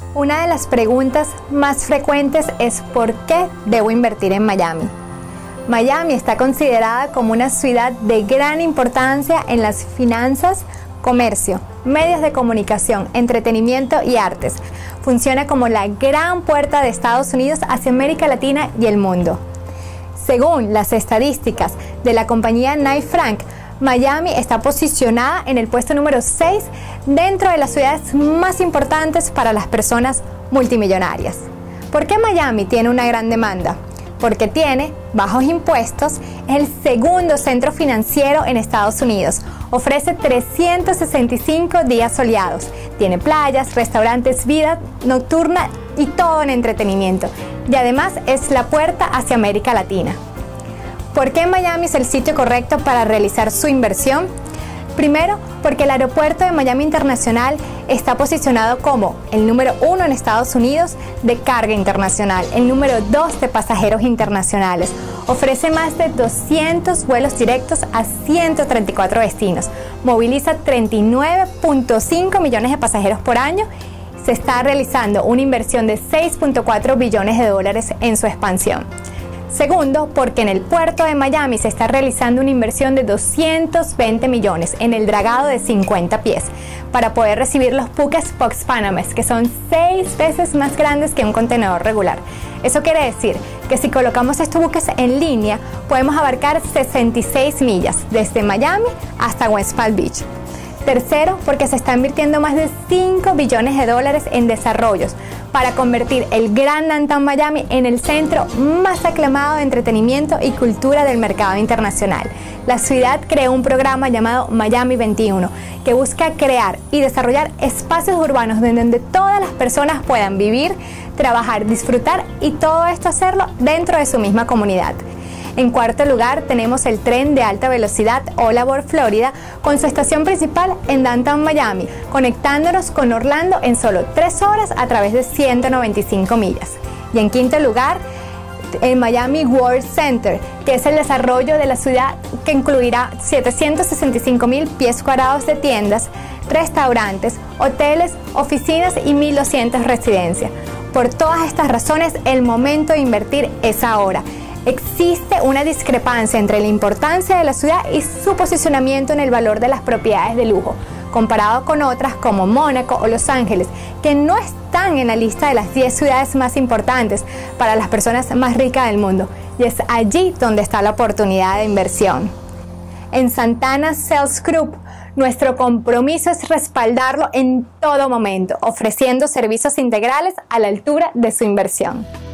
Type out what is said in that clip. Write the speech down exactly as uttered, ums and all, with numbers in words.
Una de las preguntas más frecuentes es ¿por qué debo invertir en Miami? Miami está considerada como una ciudad de gran importancia en las finanzas, comercio, medios de comunicación, entretenimiento y artes. Funciona como la gran puerta de Estados Unidos hacia América Latina y el mundo. Según las estadísticas de la compañía Knight Frank, Miami está posicionada en el puesto número seis dentro de las ciudades más importantes para las personas multimillonarias. ¿Por qué Miami tiene una gran demanda? Porque tiene bajos impuestos, es el segundo centro financiero en Estados Unidos, ofrece trescientos sesenta y cinco días soleados, tiene playas, restaurantes, vida nocturna y todo en entretenimiento, y además es la puerta hacia América Latina. ¿Por qué Miami es el sitio correcto para realizar su inversión? Primero, porque el aeropuerto de Miami Internacional está posicionado como el número uno en Estados Unidos de carga internacional, el número dos de pasajeros internacionales. Ofrece más de doscientos vuelos directos a ciento treinta y cuatro destinos. Moviliza treinta y nueve punto cinco millones de pasajeros por año. Se está realizando una inversión de seis punto cuatro billones de dólares en su expansión. Segundo, porque en el puerto de Miami se está realizando una inversión de doscientos veinte millones en el dragado de cincuenta pies para poder recibir los buques Post-Panamax, que son seis veces más grandes que un contenedor regular. Eso quiere decir que si colocamos estos buques en línea, podemos abarcar sesenta y seis millas desde Miami hasta West Palm Beach. Tercero, porque se está invirtiendo más de cinco billones de dólares en desarrollos para convertir el Grand Downtown Miami en el centro más aclamado de entretenimiento y cultura del mercado internacional. La ciudad creó un programa llamado Miami veintiuno que busca crear y desarrollar espacios urbanos donde todas las personas puedan vivir, trabajar, disfrutar y todo esto hacerlo dentro de su misma comunidad. En cuarto lugar tenemos el tren de alta velocidad All Aboard Florida con su estación principal en Downtown Miami, conectándonos con Orlando en solo tres horas a través de ciento noventa y cinco millas. Y en quinto lugar, el Miami World Center, que es el desarrollo de la ciudad que incluirá setecientos sesenta y cinco mil pies cuadrados de tiendas, restaurantes, hoteles, oficinas y mil doscientas residencias. Por todas estas razones, el momento de invertir es ahora. Existe una discrepancia entre la importancia de la ciudad y su posicionamiento en el valor de las propiedades de lujo, comparado con otras como Mónaco o Los Ángeles, que no están en la lista de las diez ciudades más importantes para las personas más ricas del mundo, y es allí donde está la oportunidad de inversión. En Santana Sales Group, nuestro compromiso es respaldarlo en todo momento, ofreciendo servicios integrales a la altura de su inversión.